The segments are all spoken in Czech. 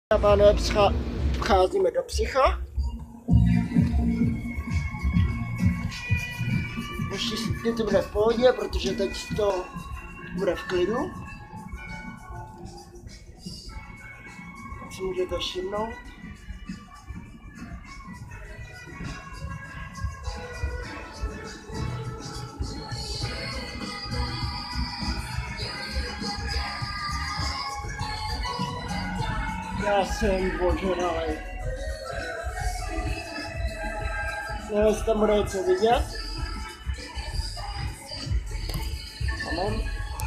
Pánové, vcházíme do psycha. Ještě to bude v pohodě, protože teď to bude v klidu. Si můžete všimnout. Já jsem ožralej. Nevím, jestli tam bude něco vidět. Ano.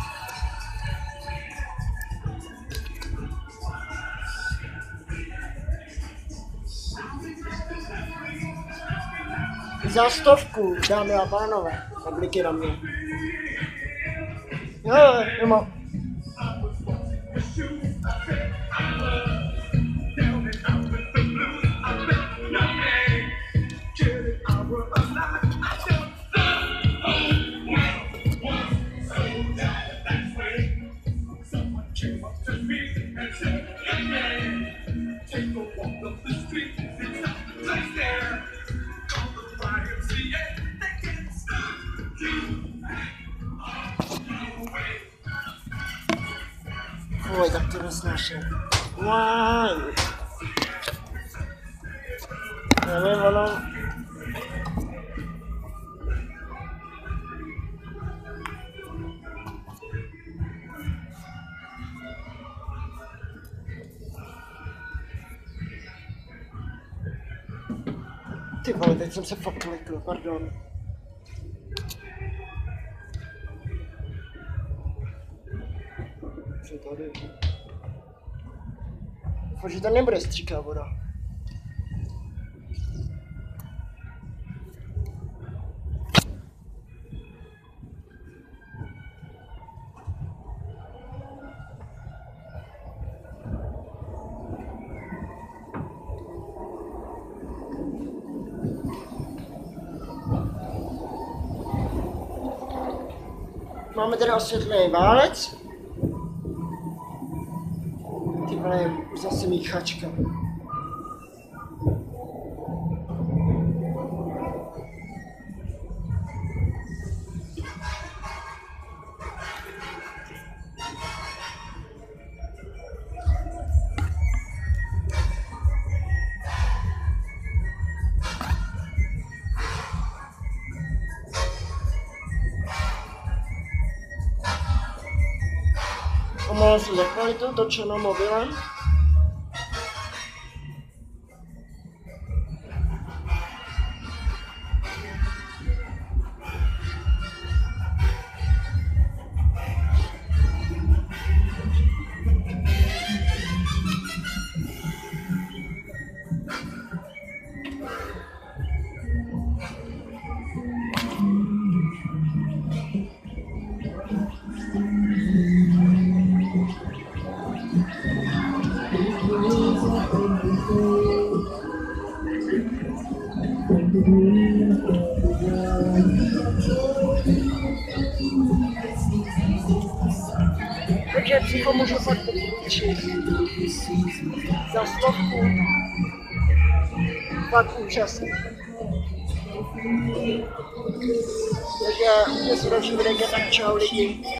Za 100, dámy a pánové, obliky na mě. Jo, jo. Oj, tak to nesnáším. Why? Nevím, ono... Ty vole, teď jsem se fakt klikl, pardon. Co tady? Doufám, že tam nebude stříká voda. Máme tady osvětlený válec. Ty vole, zase míchačka. Omlouvám se za kvalitu, točeno mobilem. Takže psycho můžu fakt doporučit. Za 100. Fakt úžasný. Takže, když se další videjka, tak čau lidi.